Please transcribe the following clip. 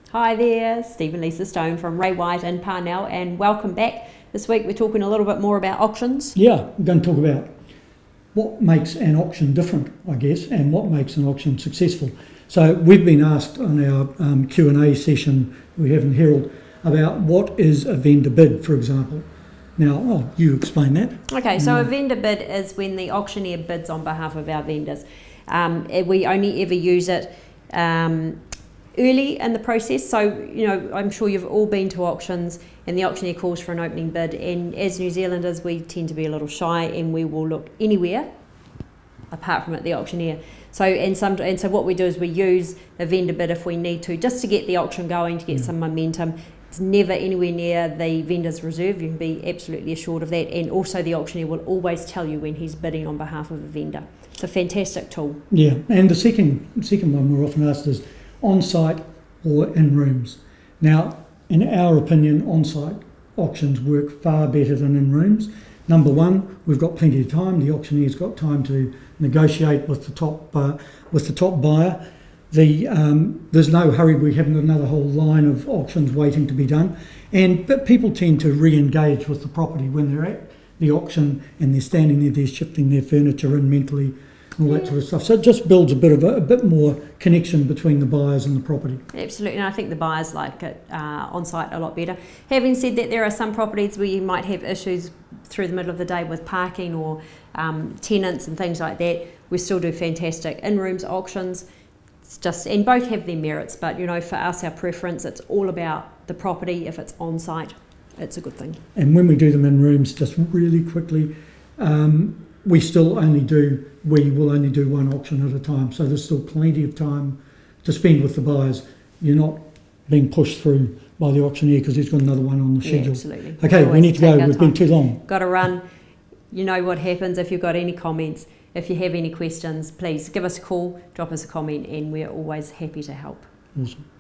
Hi there, Steve and Lisa Stone from Ray White in Parnell, and welcome back. This week we're talking a little bit more about auctions. Yeah, we're going to talk about what makes an auction different, I guess, and what makes an auction successful. So we've been asked on our Q&A session we have in Herald about what is a vendor bid, for example. Now, you explain that. Okay, so a vendor bid is when the auctioneer bids on behalf of our vendors. We only ever use it early in the process, so I'm sure you've all been to auctions and the auctioneer calls for an opening bid, and as New Zealanders we tend to be a little shy and we will look anywhere apart from at the auctioneer. So what we do is we use a vendor bid if we need to, just to get the auction going, to get some momentum. It's never anywhere near the vendor's reserve, you can be absolutely assured of that, and also the auctioneer will always tell you when he's bidding on behalf of a vendor. It's a fantastic tool. Yeah, and the second one we're often asked is on-site or in rooms. Now, in our opinion, on-site auctions work far better than in rooms. Number one, we've got plenty of time. The auctioneer's got time to negotiate with the top buyer. There's no hurry. We haven't got another whole line of auctions waiting to be done. But people tend to re-engage with the property when they're at the auction and they're standing there, they're shifting their furniture in mentally, all that sort of stuff. So it just builds a bit more connection between the buyers and the property. Absolutely, and I think the buyers like it on site a lot better. Having said that, there are some properties where you might have issues through the middle of the day with parking or tenants and things like that. We still do fantastic in-rooms auctions. And both have their merits, but for us, our preference, it's all about the property. If it's on site, it's a good thing. And when we do them in rooms, just really quickly, we will only do one auction at a time, so there's still plenty of time to spend with the buyers. You're not being pushed through by the auctioneer because he's got another one on the schedule. Yeah, absolutely. Okay, we need to go. We've been too long. Got to run. You know what happens if you've got any comments. If you have any questions, please give us a call, drop us a comment, and we're always happy to help. Awesome.